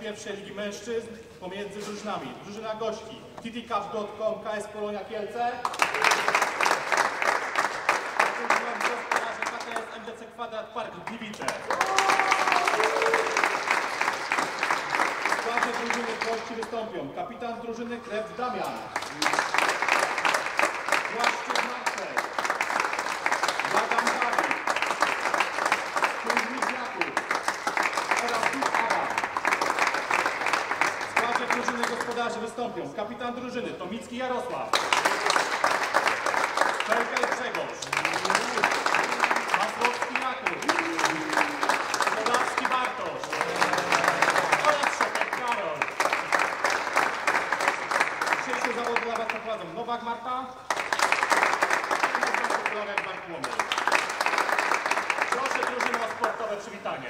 pierwszej ligi mężczyzn pomiędzy drużynami. Drużyna gości TTCup.com, KS Polonia Kielce. KTS MDC Kwadrat Park Gliwice. W składzie drużyny gości wystąpią kapitan drużyny Krew Damian, Błaszczyk Marcel, Adam Dawid, Kuźmik Jakub oraz Duch Adam. W składzie drużyny gospodarzy wystąpią kapitan drużyny Tomicki Jarosław, Czerkaj Grzegorz, Masłowski Jakub, Podawski Bartosz oraz Szopek Karol. Dzisiejsze zawody dla Was prowadzą Nowak Marta i Nowak Bartłomiej. Proszę drużynę o sportowe przywitanie.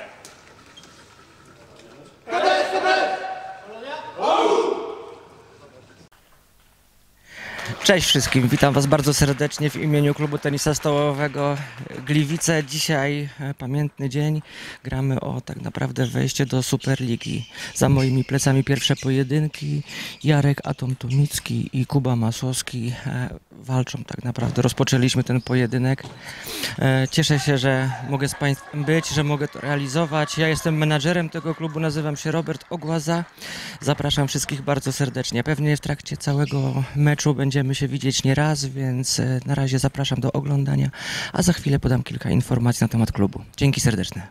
Cześć wszystkim, witam Was bardzo serdecznie w imieniu klubu tenisa stołowego Gliwice. Dzisiaj pamiętny dzień, gramy o tak naprawdę wejście do Superligi. Za moimi plecami pierwsze pojedynki. Jarek Atom-Tomicki i Kuba Masłowski walczą tak naprawdę. Rozpoczęliśmy ten pojedynek. Cieszę się, że mogę z Państwem być, że mogę to realizować. Ja jestem menadżerem tego klubu, nazywam się Robert Ogłaza. Zapraszam wszystkich bardzo serdecznie. Pewnie w trakcie całego meczu będziemy się widzieć nie raz, więc na razie zapraszam do oglądania, a za chwilę podam kilka informacji na temat klubu. Dzięki serdeczne.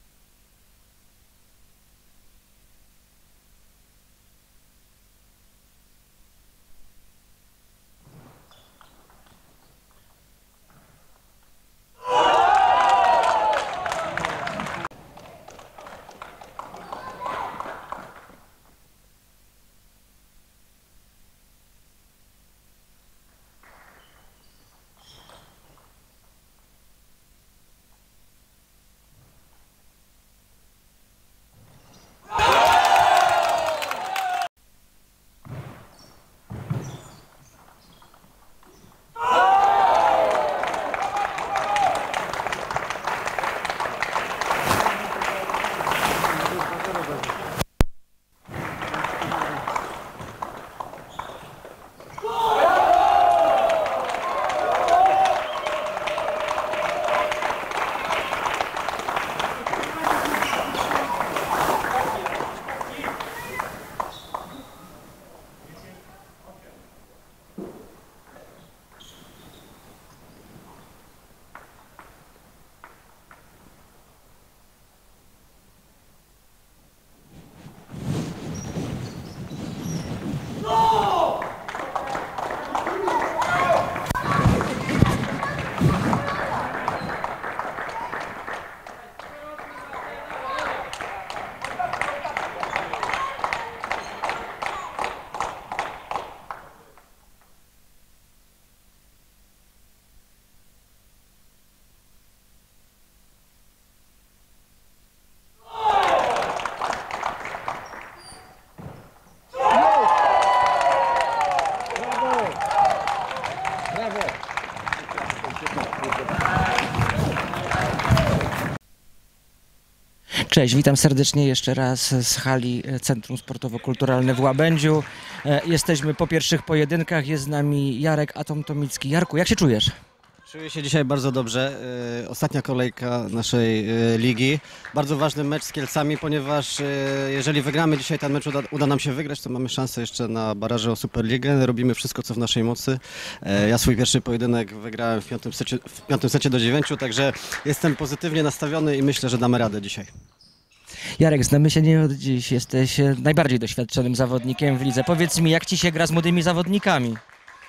Cześć, witam serdecznie jeszcze raz z hali Centrum Sportowo-Kulturalne w Łabędziu. Jesteśmy po pierwszych pojedynkach, jest z nami Jarek Atom-Tomicki. Jarku, jak się czujesz? Czuję się dzisiaj bardzo dobrze. Ostatnia kolejka naszej ligi. Bardzo ważny mecz z Kielcami, ponieważ jeżeli wygramy dzisiaj ten mecz, uda nam się wygrać, to mamy szansę jeszcze na baraże o Superligę. Robimy wszystko, co w naszej mocy. Ja swój pierwszy pojedynek wygrałem w piątym secie do 9, także jestem pozytywnie nastawiony i myślę, że damy radę dzisiaj. Jarek, znamy się nie od dziś, jesteś najbardziej doświadczonym zawodnikiem w lidze. Powiedz mi, jak Ci się gra z młodymi zawodnikami?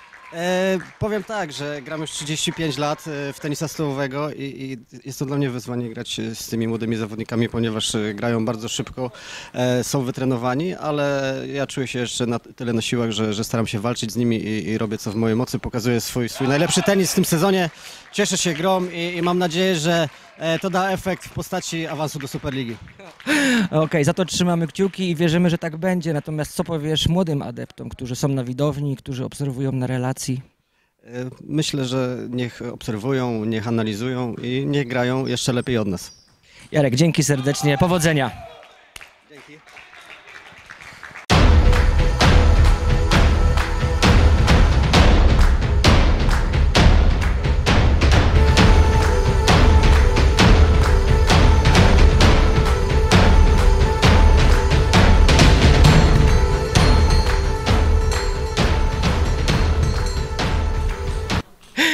Powiem tak, że gram już 35 lat w tenisa stołowego i jest to dla mnie wyzwanie grać z tymi młodymi zawodnikami, ponieważ grają bardzo szybko, są wytrenowani, ale ja czuję się jeszcze na tyle na siłach, że staram się walczyć z nimi i robię co w mojej mocy, pokazuję swój najlepszy tenis w tym sezonie. Cieszę się grą i mam nadzieję, że to da efekt w postaci awansu do Superligi. Okej, za to trzymamy kciuki i wierzymy, że tak będzie. Natomiast co powiesz młodym adeptom, którzy są na widowni, którzy obserwują na relacji? Myślę, że niech obserwują, niech analizują i niech grają jeszcze lepiej od nas. Jarek, dzięki serdecznie, powodzenia. Dzięki.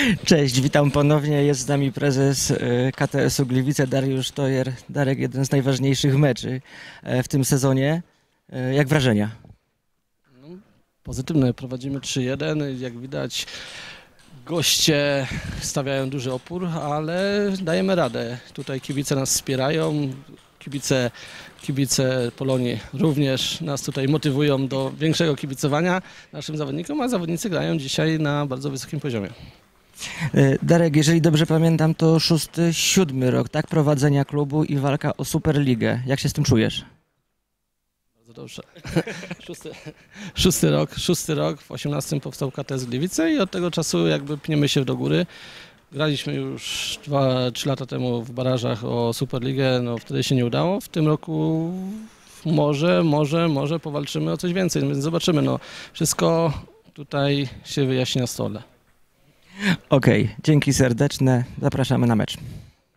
Cześć, witam ponownie. Jest z nami prezes KTS-u Gliwice, Dariusz Tojer. Darek, jeden z najważniejszych meczy w tym sezonie. Jak wrażenia? Pozytywne, prowadzimy 3-1. Jak widać, goście stawiają duży opór, ale dajemy radę. Tutaj kibice nas wspierają, kibice Polonii również nas tutaj motywują do większego kibicowania naszym zawodnikom, a zawodnicy grają dzisiaj na bardzo wysokim poziomie. Darek, jeżeli dobrze pamiętam, to 6-7 rok, tak? Prowadzenia klubu i walka o Superligę. Jak się z tym czujesz? Bardzo dobrze. Szósty rok, w 18 powstał KTS Gliwice i od tego czasu jakby pniemy się do góry. Graliśmy już 2-3 lata temu w barażach o Superligę, no wtedy się nie udało. W tym roku może powalczymy o coś więcej, więc zobaczymy. No, wszystko tutaj się wyjaśni na stole. Okej, dzięki serdeczne. Zapraszamy na mecz.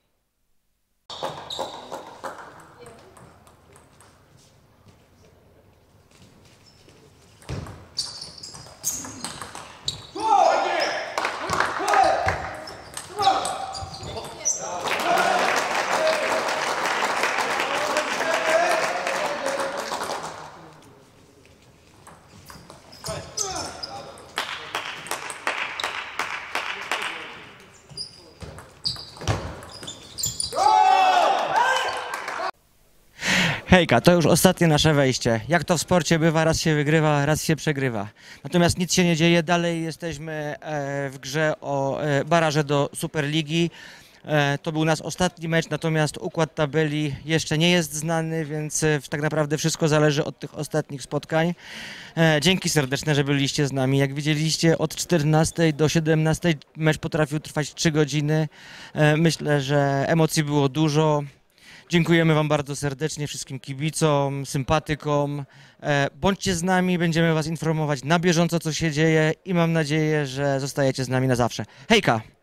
Hejka, to już ostatnie nasze wejście. Jak to w sporcie bywa, raz się wygrywa, raz się przegrywa. Natomiast nic się nie dzieje, dalej jesteśmy w grze o baraże do Superligi. To był nasz ostatni mecz, natomiast układ tabeli jeszcze nie jest znany, więc tak naprawdę wszystko zależy od tych ostatnich spotkań. Dzięki serdeczne, że byliście z nami. Jak widzieliście, od 14 do 17 mecz potrafił trwać 3 godziny. Myślę, że emocji było dużo. Dziękujemy Wam bardzo serdecznie, wszystkim kibicom, sympatykom. Bądźcie z nami, będziemy Was informować na bieżąco, co się dzieje i mam nadzieję, że zostajecie z nami na zawsze. Hejka!